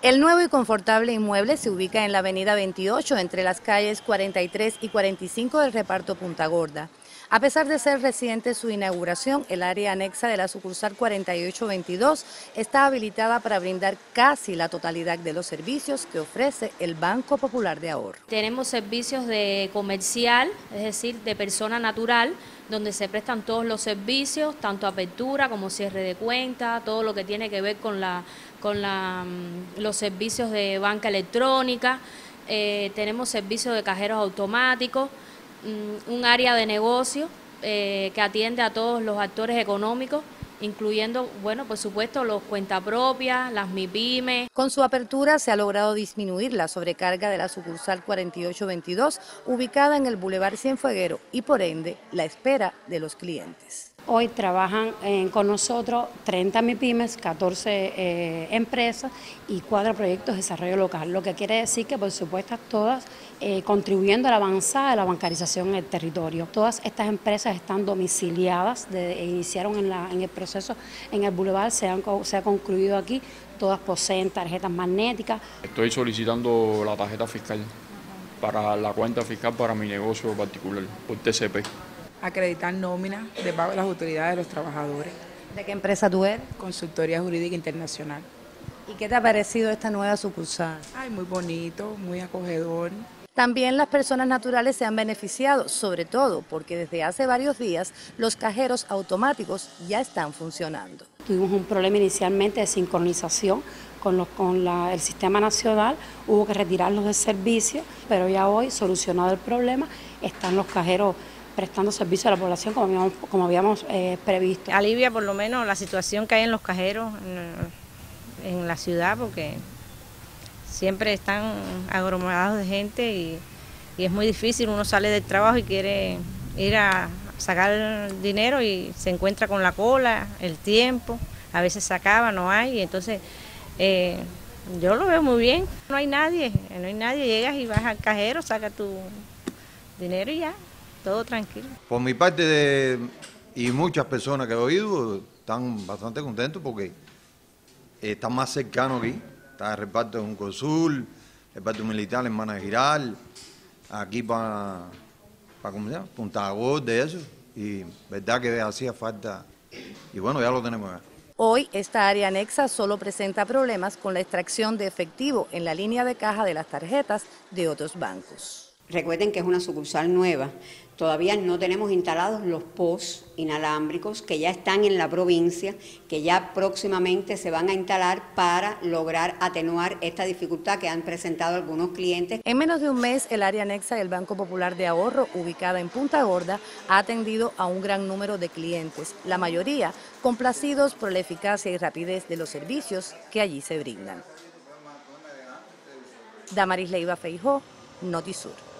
El nuevo y confortable inmueble se ubica en la avenida 28, entre las calles 43 y 45 del reparto Punta Gorda. A pesar de ser reciente su inauguración, el área anexa de la sucursal 4822 está habilitada para brindar casi la totalidad de los servicios que ofrece el Banco Popular de Ahorro. Tenemos servicios de comercial, es decir, de persona natural, donde se prestan todos los servicios, tanto apertura como cierre de cuenta, todo lo que tiene que ver con los servicios de banca electrónica. Tenemos servicios de cajeros automáticos, un área de negocio que atiende a todos los actores económicos, incluyendo, bueno, por supuesto, los cuentapropias, las MIPYME. Con su apertura se ha logrado disminuir la sobrecarga de la sucursal 4822, ubicada en el Boulevard Cienfueguero, y por ende la espera de los clientes. Hoy trabajan con nosotros 30 MIPYMES, 14 empresas y 4 proyectos de desarrollo local, lo que quiere decir que por supuesto todas contribuyendo a la avanzada de la bancarización en el territorio. Todas estas empresas están domiciliadas, iniciaron en el proceso en el Boulevard, se ha concluido aquí, todas poseen tarjetas magnéticas. Estoy solicitando la tarjeta fiscal para la cuenta fiscal para mi negocio particular, por TCP. Acreditar nómina de pago de las utilidades de los trabajadores. ¿De qué empresa tú eres? Consultoría Jurídica Internacional. ¿Y qué te ha parecido esta nueva sucursal? Ay, muy bonito, muy acogedor. También las personas naturales se han beneficiado, sobre todo porque desde hace varios días los cajeros automáticos ya están funcionando. Tuvimos un problema inicialmente de sincronización con el sistema nacional, hubo que retirarlos del servicio, pero ya hoy, solucionado el problema, están los cajeros prestando servicio a la población como habíamos previsto. Alivia por lo menos la situación que hay en los cajeros en la ciudad, porque siempre están aglomerados de gente y es muy difícil. Uno sale del trabajo y quiere ir a sacar dinero y se encuentra con la cola, el tiempo, a veces se acaba, no hay, y entonces yo lo veo muy bien. No hay nadie, llegas y vas al cajero, sacas tu dinero y ya. Todo tranquilo. Por mi parte y muchas personas que he oído están bastante contentos porque están más cercanos aquí. Está el reparto de Juncosul, el reparto militar en Maná Giral, aquí para ¿cómo se llama? Punta Gorda y eso. Y verdad que hacía falta y bueno, ya lo tenemos acá. Hoy esta área anexa solo presenta problemas con la extracción de efectivo en la línea de caja de las tarjetas de otros bancos. Recuerden que es una sucursal nueva, todavía no tenemos instalados los POS inalámbricos que ya están en la provincia, que ya próximamente se van a instalar para lograr atenuar esta dificultad que han presentado algunos clientes. En menos de un mes, el área anexa del Banco Popular de Ahorro, ubicada en Punta Gorda, ha atendido a un gran número de clientes, la mayoría complacidos por la eficacia y rapidez de los servicios que allí se brindan. Damaris Leiva Feijó, Notisur.